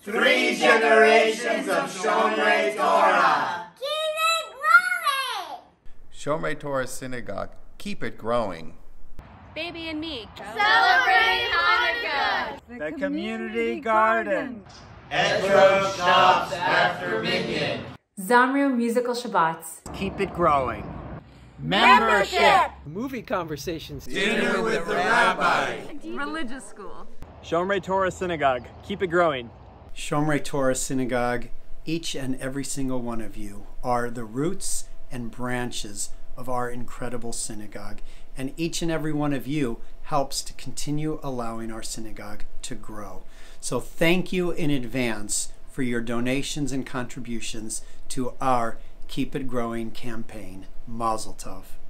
3 generations of Shomrei Torah. Keep it growing! Shomrei Torah Synagogue. Keep it growing. Baby and me. Celebrate Hanukkah! The community garden. Etrog stops after Minyan. Shomrei musical Shabbats. Keep it growing. Membership! Movie conversations. Dinner with the rabbi. Religious school. Shomrei Torah Synagogue. Keep it growing. Shomrei Torah Synagogue, each and every single one of you are the roots and branches of our incredible synagogue. And each and every one of you helps to continue allowing our synagogue to grow. So thank you in advance for your donations and contributions to our Keep It Growing campaign. Mazel Tov.